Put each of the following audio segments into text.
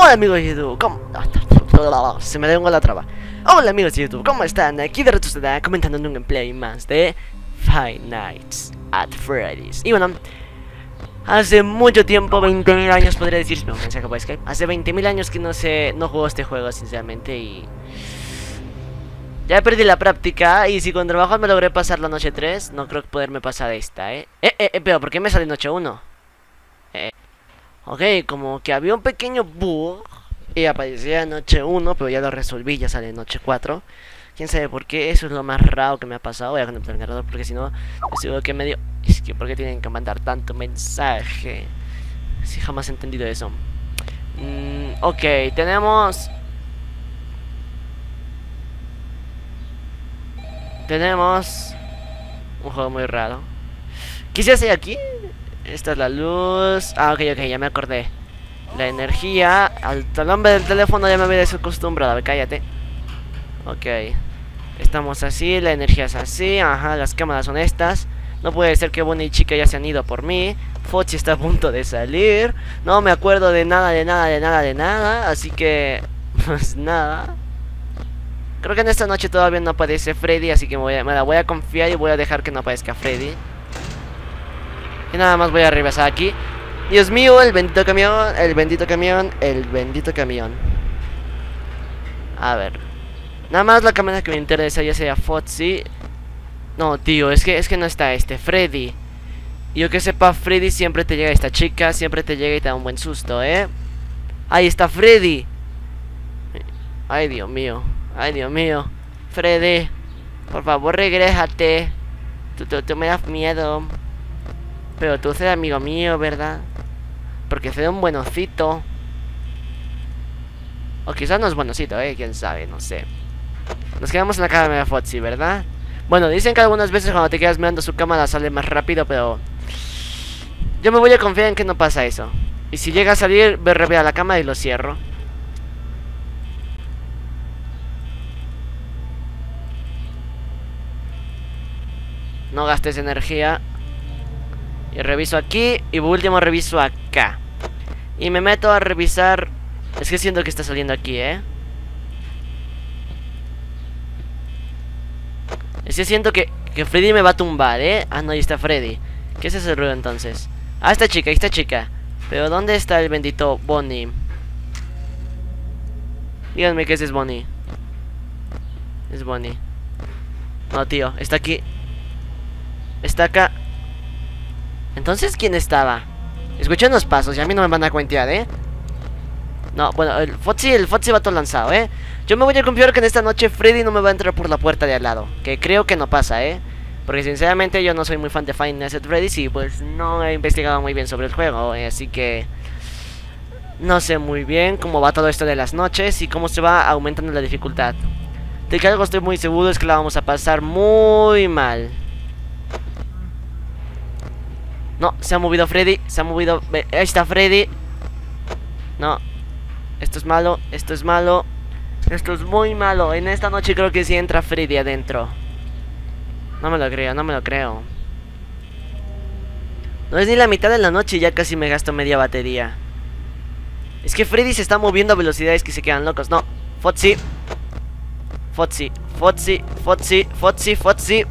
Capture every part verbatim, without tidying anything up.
Hola amigos de YouTube, ¿cómo? Se me dio la traba. Hola amigos de YouTube, ¿cómo están? Aquí de Reto Ciudad comentando en un gameplay más de Five Nights at Freddy's. Y bueno, hace mucho tiempo, veinte mil años podría decir, no, mensaje por Skype. Hace veinte mil años que no sé, no juego este juego sinceramente y... ya perdí la práctica y si con trabajo me logré pasar la noche tres, no creo que poderme pasar esta, ¿eh? Eh, eh, eh pero ¿por qué me sale noche uno? Eh... Ok, como que había un pequeño bug y aparecía noche uno, pero ya lo resolví, ya sale noche cuatro. Quién sabe por qué, eso es lo más raro que me ha pasado. Voy a conectar el cargador porque si no, seguro que medio... Es que ¿por qué tienen que mandar tanto mensaje? Sí, jamás he entendido eso. mm, Ok, tenemos... Tenemos... un juego muy raro. ¿Qué se hace aquí? Esta es la luz. Ah, ok, ok, ya me acordé. La energía. Al nombre del teléfono ya me había desacostumbrado. A ver, cállate. Ok. Estamos así, la energía es así. Ajá, las cámaras son estas. No puede ser que Bonnie y Chica ya se han ido por mí. Foxy está a punto de salir. No me acuerdo de nada, de nada, de nada, de nada. Así que... pues nada. Creo que en esta noche todavía no aparece Freddy. Así que me, voy a, me la voy a confiar y voy a dejar que no aparezca Freddy. Y nada más voy a regresar aquí. Dios mío, el bendito camión, el bendito camión, el bendito camión. A ver. Nada más la cámara que me interesa ya sea Foxy. No, tío, es que, es que no está este, Freddy. Y yo que sepa, Freddy siempre te llega esta chica, siempre te llega y te da un buen susto, ¿eh? Ahí está Freddy. Ay, Dios mío, ay, Dios mío. Freddy, por favor, regrésate. Tú, tú, tú me das miedo. Pero tú serás amigo mío, ¿verdad? Porque será un buenocito. O quizás no es buenocito, eh, quién sabe, no sé. Nos quedamos en la cámara de Foxy, ¿verdad? Bueno, dicen que algunas veces cuando te quedas mirando su cámara sale más rápido, pero... yo me voy a confiar en que no pasa eso. Y si llega a salir, ve rápido a la cámara y lo cierro. No gastes energía. Y reviso aquí. Y por último reviso acá. Y me meto a revisar. Es que siento que está saliendo aquí, ¿eh? Es que siento que, que Freddy me va a tumbar, ¿eh? Ah, no, ahí está Freddy. ¿Qué es ese ruido entonces? Ah, esta chica, esta chica. Pero ¿dónde está el bendito Bonnie? Díganme que ese es Bonnie. Es Bonnie. No, tío, está aquí. Está acá. Entonces, ¿quién estaba? Escuché unos pasos y a mí no me van a cuentear, ¿eh? No, bueno, el Foxy, el Foxy va todo lanzado, ¿eh? Yo me voy a confiar que en esta noche Freddy no me va a entrar por la puerta de al lado. Que creo que no pasa, ¿eh? Porque sinceramente yo no soy muy fan de Five Nights at Freddy's y pues no he investigado muy bien sobre el juego, ¿eh? Así que... no sé muy bien cómo va todo esto de las noches y cómo se va aumentando la dificultad. De que algo estoy muy seguro es que la vamos a pasar muy mal. No, se ha movido Freddy, se ha movido... ahí está Freddy. No, esto es malo, esto es malo. Esto es muy malo. En esta noche creo que sí entra Freddy adentro. No me lo creo, no me lo creo. No es ni la mitad de la noche y ya casi me gasto media batería. Es que Freddy se está moviendo a velocidades que se quedan locos. No, Foxy Foxy, Foxy, Foxy, Foxy, Foxy.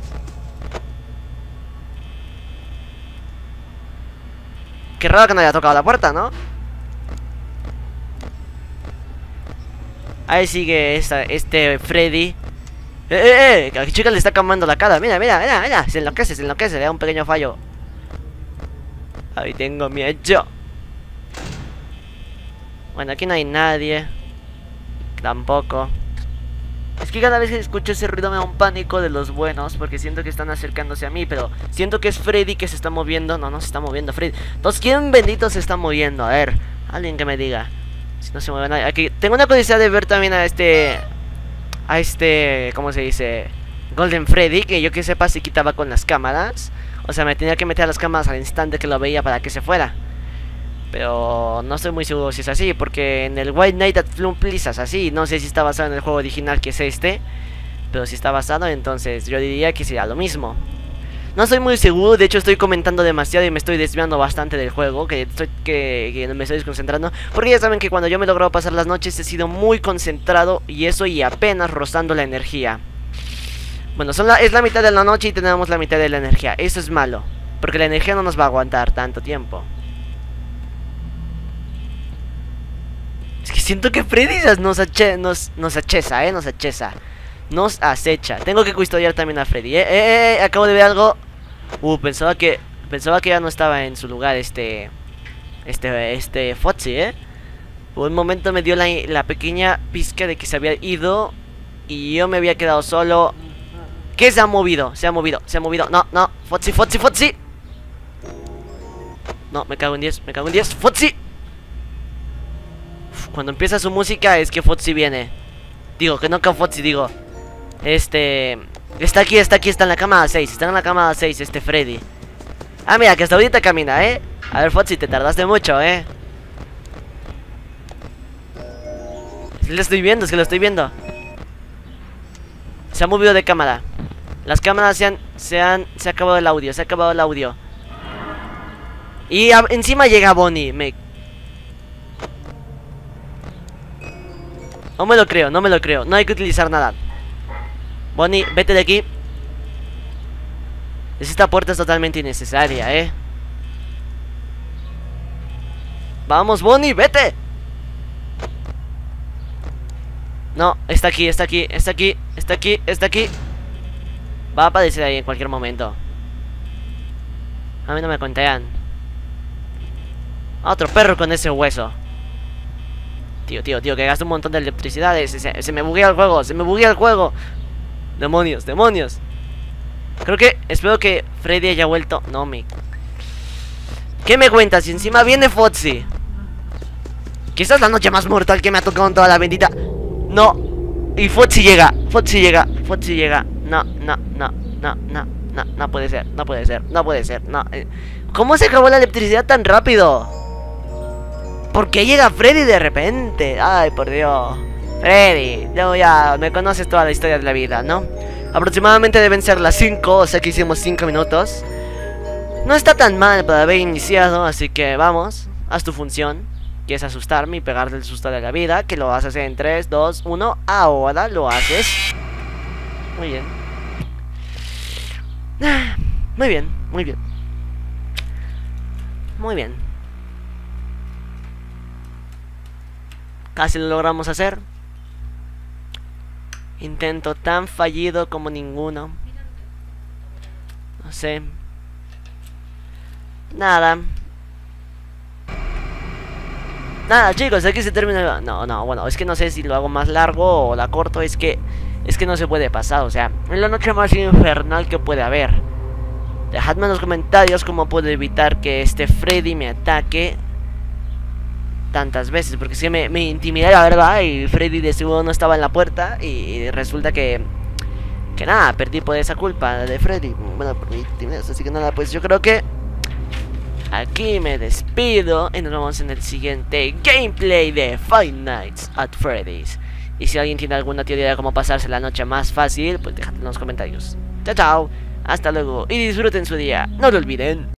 Qué raro que no haya tocado la puerta, ¿no? Ahí sigue esta, este Freddy. ¡Eh, eh, eh! A la chica le está cambiando la cara. Mira, mira, mira, mira. Se enloquece, se enloquece. Le da un pequeño fallo. Ahí tengo miedo. Bueno, aquí no hay nadie. Tampoco. Es que cada vez que escucho ese ruido me da un pánico de los buenos. Porque siento que están acercándose a mí. Pero siento que es Freddy que se está moviendo. No, no se está moviendo Freddy. Entonces, ¿quién bendito se está moviendo? A ver, alguien que me diga. Si no se mueve nadie. Aquí tengo una curiosidad de ver también a este... a este... ¿cómo se dice? Golden Freddy. Que yo que sepa si quitaba con las cámaras. O sea, me tenía que meter a las cámaras al instante que lo veía para que se fuera. Pero no estoy muy seguro si es así. Porque en el White Night at Freddy's es así. No sé si está basado en el juego original que es este. Pero si está basado, entonces yo diría que sería lo mismo. No soy muy seguro, de hecho estoy comentando demasiado y me estoy desviando bastante del juego, que, estoy, que, que me estoy desconcentrando. Porque ya saben que cuando yo me logro pasar las noches he sido muy concentrado y eso y apenas rozando la energía. Bueno, son la, es la mitad de la noche y tenemos la mitad de la energía, eso es malo. Porque la energía no nos va a aguantar tanto tiempo. Es que siento que Freddy nos, ache, nos, nos achesa, eh, nos achesa. Nos acecha. Tengo que custodiar también a Freddy, eh, eh, eh, acabo de ver algo. Uh, pensaba que Pensaba que ya no estaba en su lugar este Este, este Foxy, eh Por un momento me dio la, la pequeña pizca de que se había ido y yo me había quedado solo. ¿Qué se ha movido? Se ha movido, se ha movido. No, no, Foxy, Foxy, Foxy. No, me cago en diez, me cago en diez. Foxy. Uf, cuando empieza su música es que Foxy viene. Digo, que no que Foxy, digo Este... Está aquí, está aquí, está en la cama seis. Está en la cama seis este Freddy. Ah, mira, que hasta ahorita camina, ¿eh? A ver, Foxy, te tardaste mucho, ¿eh? Sí, lo estoy viendo, es que lo estoy viendo. Se ha movido de cámara. Las cámaras se han... Se han... Se ha acabado el audio, se ha acabado el audio. Y a, encima llega Bonnie. Me... No me lo creo, no me lo creo. No hay que utilizar nada. Bonnie, vete de aquí. Esta puerta es totalmente innecesaria, eh. Vamos, Bonnie, vete. No, está aquí, está aquí, está aquí, está aquí, está aquí. Va a aparecer ahí en cualquier momento. A mí no me contean. Otro perro con ese hueso. Tío, tío, tío, que gasta un montón de electricidad. Se, se, se me buguea el juego, se me buguea el juego. Demonios, demonios. Creo que, espero que Freddy haya vuelto. No me... ¿Qué me cuentas? Y encima viene Foxy. Quizás es la noche más mortal que me ha tocado en toda la bendita. No. Y Foxy llega, Foxy llega, Foxy llega. No, no, no, no, no, no, no puede ser, no puede ser, no puede ser, no. ¿Cómo se acabó la electricidad tan rápido? ¿Por qué llega Freddy de repente? Ay, por Dios. Freddy, yo ya me conoces toda la historia de la vida, ¿no? Aproximadamente deben ser las cinco, o sea que hicimos cinco minutos. No está tan mal para haber iniciado, así que vamos, haz tu función. Quieres asustarme y pegarte el susto de la vida, que lo haces en tres, dos, uno, ahora lo haces. Muy bien. Muy bien, muy bien. Muy bien. Casi lo logramos hacer. Intento tan fallido como ninguno. No sé. Nada. Nada, chicos, aquí se termina. No, no, bueno, es que no sé si lo hago más largo o la corto. Es que Es que no se puede pasar, o sea, es la noche más infernal que puede haber. Dejadme en los comentarios cómo puedo evitar que este Freddy me ataque tantas veces, porque si me, me intimidé, la verdad, y Freddy de seguro no estaba en la puerta, y resulta que que nada, perdí por esa culpa de Freddy. Bueno, por mi timidez, así que nada, pues yo creo que aquí me despido y nos vemos en el siguiente gameplay de Five Nights at Freddy's. Y si alguien tiene alguna teoría de cómo pasarse la noche más fácil, pues dejadlo en los comentarios. Chao, chao, hasta luego y disfruten su día, no lo olviden.